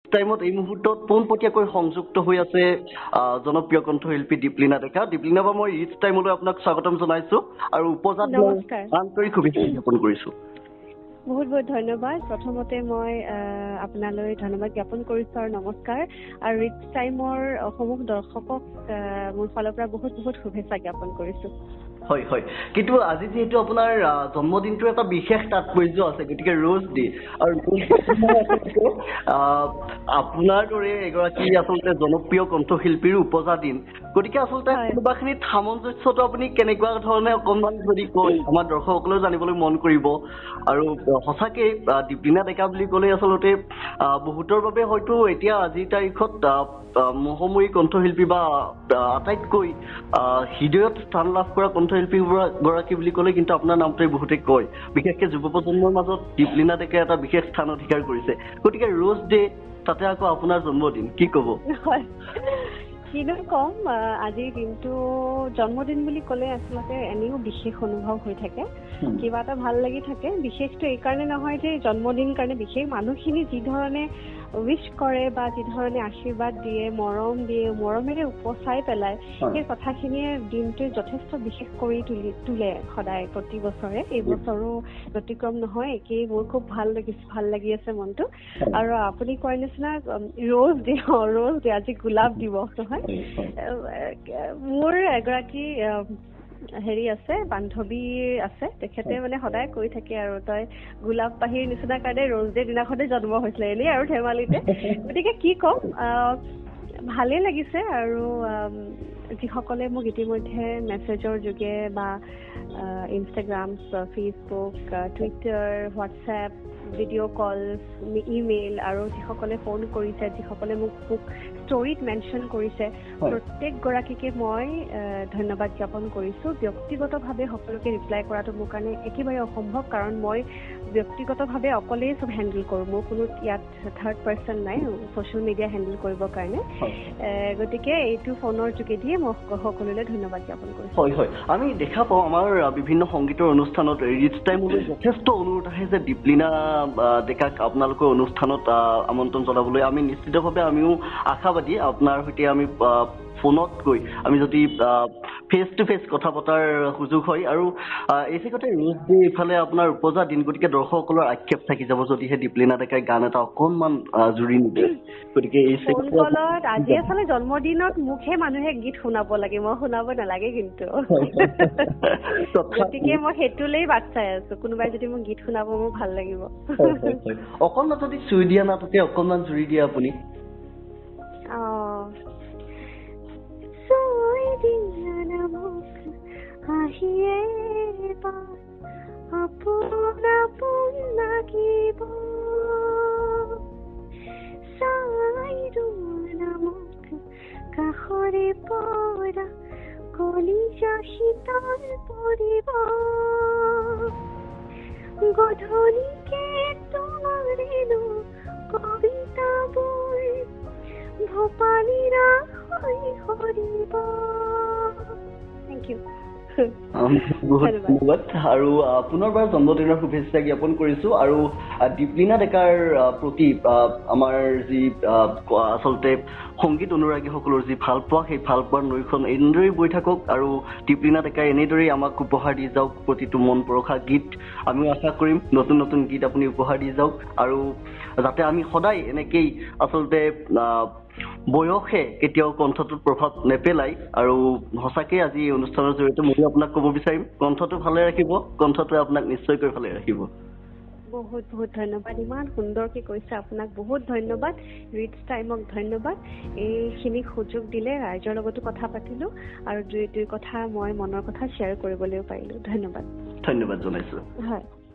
টাইমত এই মুহূৰ্তত পোনপটীয়াকৈ সংযুক্ত হৈ আছে জনপ্ৰিয় কণ্ঠশিল্পী দীপলিনা ডেকা। দীপলিনা বা মই ৰিচ টাইমলৈ আপোনাক স্বাগতম জনাইছো আৰু উপজাত আন্তৰিক শুভেচ্ছা জ্ঞাপন কৰিছো। বহুত বহুত ধন্যবাদ। প্ৰথমতে মই আপোনালৈ ধন্যবাদ জ্ঞাপন কৰিছো আৰু নমস্কাৰ। আৰু ৰিচ টাইমৰ সমূহ দৰ্শকক মোৰ ফালৰ পৰা বহুত বহুত শুভেচ্ছা জ্ঞাপন কৰিছো। হয় হয়, কিন্তু আজি যিহেতু আপোনাৰ জন্মদিনটোৰ এটা বিশেষ তাৎপৰ্য আছে, গতিকে ৰোজ ডে আৰু আপোনাৰ দৰে এগৰাকী আচলতে জনপ্ৰিয় কণ্ঠশিল্পীৰ উপজা দিন, গতিকে আচলতে কোনোবাখিনিত সামঞ্জস্যটো আপুনি কেনেকুৱা ধৰণে অকণমান যদি কয় আমাৰ দৰ্শকসকলেও জানিবলৈ মন কৰিব। আৰু সঁচাকে দীপলিনা ডেকা বুলি ক'লে আচলতে বহুতৰ বাবে হয়তো এতিয়া আজিৰ তাৰিখত মহাময়ী কণ্ঠশিল্পী বা আটাইতকৈ হৃদয়ত স্থান লাভ কৰা কণ্ঠশিল্পী গৰাকী বুলি ক'লে কিন্তু আপোনাৰ নামটোৱে বহুতে কয়। বিশেষকৈ যুৱ প্ৰজন্মৰ মাজত দীপলিনা ডেকাই এটা বিশেষ স্থান অধিকাৰ কৰিছে। গতিকে ৰোজ ডে, তাতে আকৌ আপোনাৰ জন্মদিন, কি ক'ব? কিনো কম, আজিৰ দিনটো জন্মদিন বুলি ক'লে আচলতে এনেও বিশেষ অনুভৱ হৈ থাকে, কিবা এটা ভাল লাগি থাকে। বিশেষটো এইকাৰণে নহয় যে জন্মদিন কাৰণে বিশেষ, মানুহখিনি যি ধৰণে উইচ কৰে বা যি ধৰণে আশীৰ্বাদ দিয়ে, মৰমেৰে উপচাই পেলাই, সেই কথাখিনিয়ে দিনটো যথেষ্ট বিশেষ কৰি তোলে সদায় প্ৰতি বছৰে। এই বছৰো ব্যতিক্ৰম নহয়, একেই। মোৰ খুব ভাল লাগি আছে মনটো। আৰু আপুনি কোৱাৰ নিচিনা ৰোজ ডে আজি গোলাপ দিৱস নহয়। মোৰ এগৰাকী আছে, বান্ধৱী আছে, তেখেতে মানে সদায় কৈ থাকে আৰু তই গোলাপ পাহিৰ নিচিনা কাৰণে ৰোজ ডে দিনাখনে জন্ম হৈছিলে, এনেই আৰু ধেমালিতে। গতিকে কি ক'ম, ভালেই লাগিছে। আৰু যিসকলে মোক ইতিমধ্যে মেছেজৰ যোগে বা Instagram, Facebook, Twitter, WhatsApp, video' call, email আৰু যিসকলে ফোন কৰিছে, যিসকলে মোক ষ্টৰিত মেনশ্যন কৰিছে, প্ৰত্যেকগৰাকীকে মই ধন্যবাদ জ্ঞাপন কৰিছোঁ। ব্যক্তিগতভাৱে সকলোকে ৰিপ্লাই কৰাটো মোৰ কাৰণে একেবাৰে অসম্ভৱ, কাৰণ মই ব্যক্তিগতভাৱে অকলেই চব হেণ্ডেল কৰোঁ। মোৰ কোনো ইয়াত থাৰ্ড পাৰ্চন নাই ছ'চিয়েল মিডিয়া হেণ্ডেল কৰিবৰ কাৰণে। গতিকে এইটো ফোনৰ যোগেদিয়ে মই সকলোলৈ ধন্যবাদ জ্ঞাপন কৰিছোঁ। হয় হয়, আমি দেখা পাওঁ আমাৰ বিভিন্ন সংগীতৰ অনুষ্ঠানত ৰিচ টাইমলৈ যথেষ্ট অনুৰোধ আহে যে দীপলিনা ডেকাক আপোনালোকৰ অনুষ্ঠানত আমন্ত্ৰণ জনাবলৈ। আমি নিশ্চিতভাৱে আমিও আশাবাদী, আপোনাৰ সৈতে আমি ফোনতকৈ আমি যদি ফেচ টু ফেচ কথা পতাৰ সুযোগ হয়। আৰু এই চিকতে ৰোজ ডে, ইফালে আপোনাৰ উপজা দিন, গতিকে দৰ্শকসকলৰ আক্ষেপ থাকি যাব যদিহে দীপলিনা ডেকাই গান এটা অকণমান জুৰি নিদিয়ে। গতিকে এই ফোন কলত আজি আচলতে জন্মদিনত মোকহে মানুহে গীত শুনাব লাগে, মই শুনাব নালাগে কিন্তু। গতিকে মই সেইটোলেই বাট চাই আছো, কোনোবাই যদি মোক গীত শুনাব মোৰ ভাল লাগিব। অকণমান যদি চুই দিয়া নাটকে অকণমান জুৰি দিয়ে আপুনি। চুই দিয়া না মোক আহিয়ে আপোন আপোন লাগিব, চাই দিয়া মোক কাষৰে পৰা কলিজা শীতল পৰিব, গধূলিকে তোমাৰেনো কবিতাবোৰ ভোপালীৰা হৈ সৰিব। Thank U. বহুত ধন্যবাদ আৰু পুনৰবাৰ জন্মদিনৰ শুভেচ্ছা জ্ঞাপন কৰিছোঁ। আৰু দীপলিনা ডেকাৰ প্ৰতি আমাৰ যি আচলতে সংগীত অনুৰাগীসকলৰ যি ভাল পোৱা, সেই ভাল পোৱাৰ নৈখন এনেদৰেই বৈ থাকক আৰু দীপলিনা ডেকাই এনেদৰেই আমাক উপহাৰ দি যাওক প্ৰতিটো মন পৰশা গীত। আমিও আশা কৰিম নতুন নতুন গীত আপুনি উপহাৰ দি যাওক, আৰু যাতে আমি সদায় এনেকেই আচলতে বয়সে কেতিয়াও কণ্ঠটোত প্ৰভাৱ নেপেলাই। আৰু সঁচাকৈ আজি এই অনুষ্ঠানৰ জৰিয়তে ময়ো আপোনাক ক'ব বিচাৰিম, কণ্ঠটো ভালে ৰাখিব, কণ্ঠটোৱে আপোনাক নিশ্চয়কৈ ভালে ৰাখিব। বহুত বহুত ধন্যবাদ, ইমান সুন্দৰকৈ কৈছে, আপোনাক বহুত ধন্যবাদ। ৰিচ টাইমক ধন্যবাদ, এইখিনি সুযোগ দিলে। ৰাইজৰ লগতো কথা পাতিলোঁ আৰু দুই কথা মই মনৰ কথা শ্বেয়াৰ কৰিবলৈও পাৰিলোঁ। ধন্যবাদ। ধন্যবাদ জনাইছোঁ। হয়।